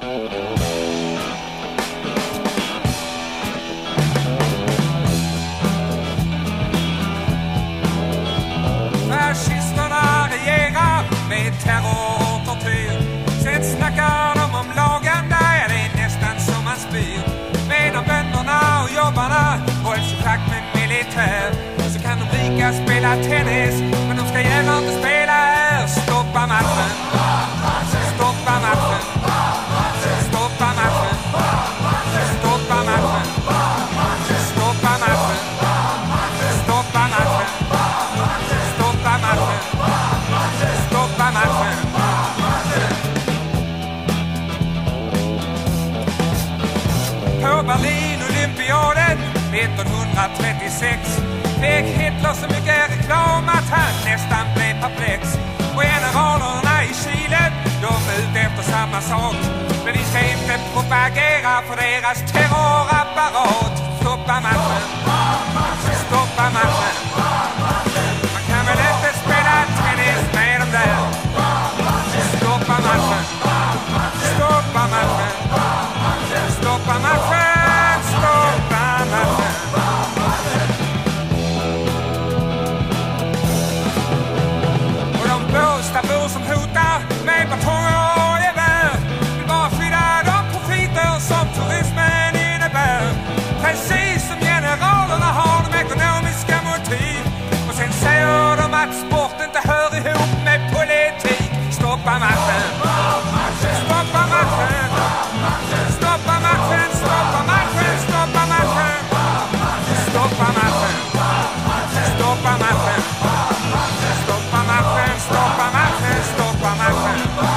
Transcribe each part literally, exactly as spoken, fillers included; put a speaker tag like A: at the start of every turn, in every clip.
A: Fascisterna regerar med terror och tortyr. Sen snackar de om lagen där, det är nästan som man spyr. Medan bönderna och jobbarna hålls i schack med militär, så kan de rika spela tennis, men de ska gärna inte spela här. Stoppa matchen, stoppa matchen, stoppa matchen, stoppa matchen, stoppa matchen, stoppa matchen, stoppa matchen, stoppa matchen. På Berlin-olympiaden nittonhundratrettiosex fick Hitler så mycket reklam att han nästan blev perplex. Och generalerna i Chile, de är ute efter samma sak, men vi ska inte propagera för deras terrorapparat. Stoppa matchen, stoppa matchen. Man kan väl inte spela tennis med dem där. Stoppa matchen, stoppa matchen, stoppa matchen, stoppa matchen. Och de båstabor som hotar med batonger och gevär vill bara skydda de profiter som turismen innebär. Precis som generalerna har de ekonomiska motiv. Och sen säger de att sport inte hör ihop med politik. Stoppa matchen, stoppa matchen, stoppa matchen, stoppa matchen, stoppa matchen, stoppa matchen, stoppa matchen, stoppa matchen, stoppa matchen, stoppa matchen.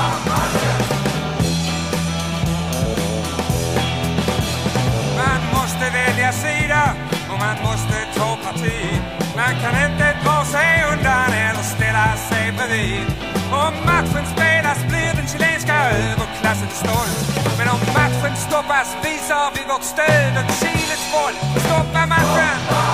A: Man måste välja sida och man måste ta parti. Man kan inte dra sig undan eller ställa sig bredvid. Om matchen spelas blir den chilenska överklassen stolt. Men om matchen stoppas visar vi vårt stöd åt Chiles folk. Stoppa matchen!